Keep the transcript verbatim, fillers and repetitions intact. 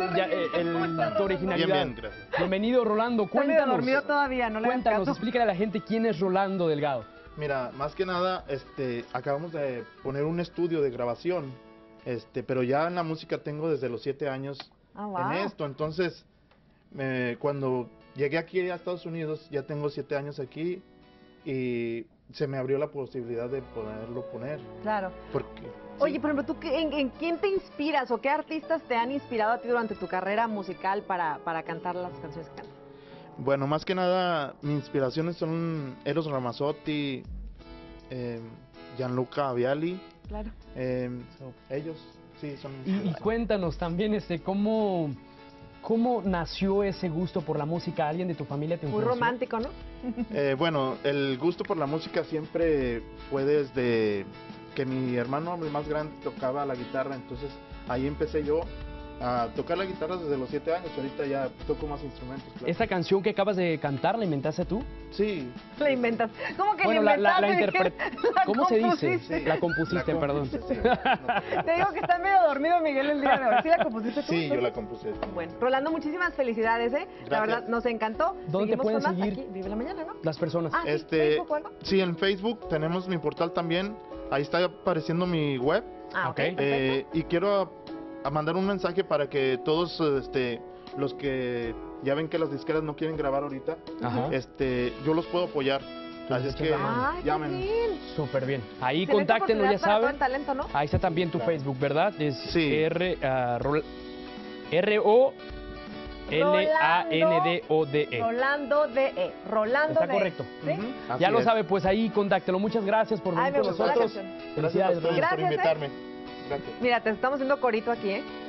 ya, eh, el, tu originalidad. Bien, bien, gracias. Bienvenido, Rolando. Está medio Cuéntanos. dormido todavía, no le hagas Cuéntanos, caso. explícale a la gente quién es Rolando Delgado. Mira, más que nada, este, acabamos de poner un estudio de grabación, este, pero ya en la música tengo desde los siete años Ah, wow. en esto, entonces, me- cuando llegué aquí a Estados Unidos, ya tengo siete años aquí y se me abrió la posibilidad de poderlo poner, Claro. porque... Oye, sí. por ejemplo, ¿tú qué- en, en quién te inspiras o qué artistas te han inspirado a ti durante tu carrera musical para, para cantar las canciones que cantas? Bueno, más que nada, mis inspiraciones son Eros Ramazzotti, eh, Gianluca Vialli, Claro. eh, so- ellos, sí, son mis Y, y inspiraciones. cuéntanos también este, cómo, cómo nació ese gusto por la música. ¿Alguien de tu familia te Muy influenció? romántico, ¿no? Eh, bueno, el gusto por la música siempre fue desde que mi hermano, el más grande, tocaba la guitarra, entonces ahí empecé yo a tocar la guitarra desde los siete años, ahorita ya toco más instrumentos. Claro. ¿Esta canción que acabas de cantar la inventaste tú? Sí. La inventas. ¿Cómo que Bueno, la la, la, inventaste? la Dije, interpre- la ¿Cómo se dice? compusiste. Sí. La compusiste, La perdón. compuse, sí. No, Te digo que está medio dormido Miguel el día de hoy. ¿Sí la compusiste tú? sí, yo la compuse. Bueno, Rolando, muchísimas felicidades, ¿eh? La Gracias. verdad, nos encantó. ¿Dónde te Seguimos pueden con más seguir? Aquí, Vive la Mañana, ¿no? Las personas. Ah, sí, Este, Facebook o algo. sí, en Facebook tenemos mi portal también, ahí está apareciendo mi web. Ah, ok, ok. perfecto. Eh, y quiero a, a mandar un mensaje para que todos este, los que ya ven que las disqueras no quieren grabar ahorita, Ajá. este, yo los puedo apoyar. Así es que Ay, qué llamen. bien. Súper bien. Ahí Excelente contáctenos, ya oportunidad para todo saben. el talento, ¿no? Ahí está también tu Claro. Facebook, ¿verdad? Es Sí. R, ah, Rol- R O L A N D O D E. Rolando D E. Rolando Está D E. correcto. ¿Sí? Ujú, así Ya lo es. sabe, pues ahí contáctelo. Muchas gracias por Ay, venir me con gustó la nosotros. canción. Gracias a Felicidades, ustedes Rolando. por Gracias, ¿eh? invitarme. Gracias. Mira, te estamos haciendo corito aquí, ¿eh?